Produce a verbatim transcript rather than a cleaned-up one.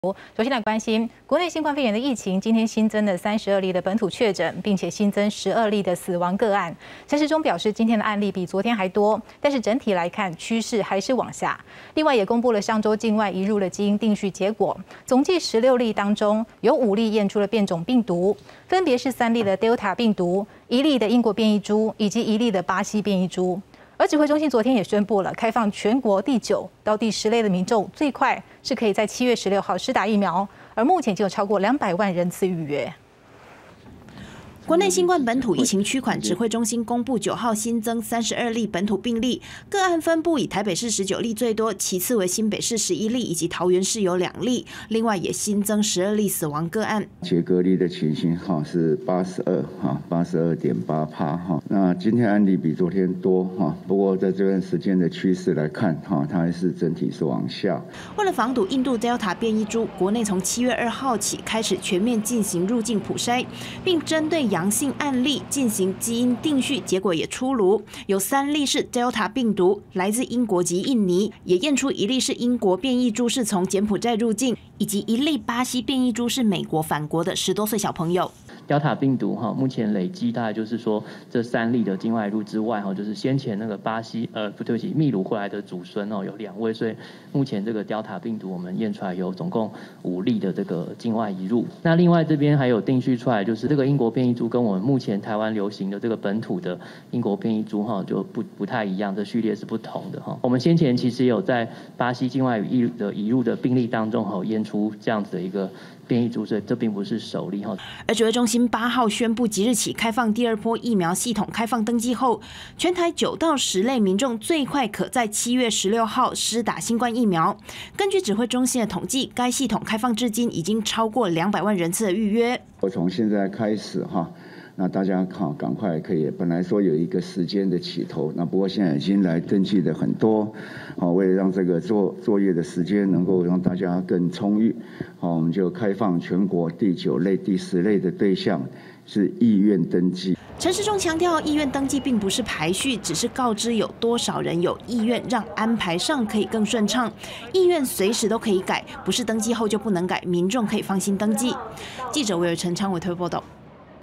首先来关心国内新冠肺炎的疫情，今天新增了三十二例的本土确诊，并且新增十二例的死亡个案。陈时中表示，今天的案例比昨天还多，但是整体来看趋势还是往下。另外也公布了上周境外移入的基因定序结果，总计十六例当中有五例验出了变种病毒，分别是三例的 Delta 病毒、一例的英国变异株以及一例的巴西变异株。 而指挥中心昨天也宣布了，开放全国第九到第十类的民众，最快是可以在七月十六号施打疫苗，而目前就有超过两百万人次预约。 国内新冠本土疫情趋缓指挥中心公布，九号新增三十二例本土病例，个案分布以台北市十九例最多，其次为新北市十一例，以及桃园市有两例。另外也新增十二例死亡个案。 解隔离的情形哈是八十二哈，八十二点八趴哈。那今天案例比昨天多哈，不过在这段时间的趋势来看哈，它还是整体是往下。 为了防堵印度 Delta 变异株，国内从七月二号起开始全面进行入境普筛，并针对阳性案例进行基因定序，结果也出炉，有三例是 Delta 病毒，来自英国及印尼，也验出一例是英国变异株，是从柬埔寨入境，以及一例巴西变异株是美国返国的十多岁小朋友。 Delta 病毒哈，目前累积大概就是说这三例的境外入之外哈，就是先前那个巴西呃不对不起秘鲁回来的祖孙哦有两位，所以目前这个 Delta 病毒我们验出来有总共五例的这个境外移入。那另外这边还有定序出来，就是这个英国变异株跟我们目前台湾流行的这个本土的英国变异株哈就不不太一样，这序列是不同的哈。我们先前其实有在巴西境外移的移入的病例当中哈验出这样子的一个变异株，所以这并不是首例哈。 而指挥中心八号宣布，即日起开放第二波疫苗系统开放登记后，全台九到十类民众最快可在七月十六号施打新冠疫苗。根据指挥中心的统计，该系统开放至今已经超过两百万人次的预约。 我从现在开始哈。 那大家好，赶快可以。本来说有一个时间的起头，那不过现在已经来登记的很多，好，为了让这个作作业的时间能够让大家更充裕，好，我们就开放全国第九类、第十类的对象是意愿登记。 陈时中强调，意愿登记并不是排序，只是告知有多少人有意愿，让安排上可以更顺畅。意愿随时都可以改，不是登记后就不能改，民众可以放心登记。记者韦尔陈昌伟推报道。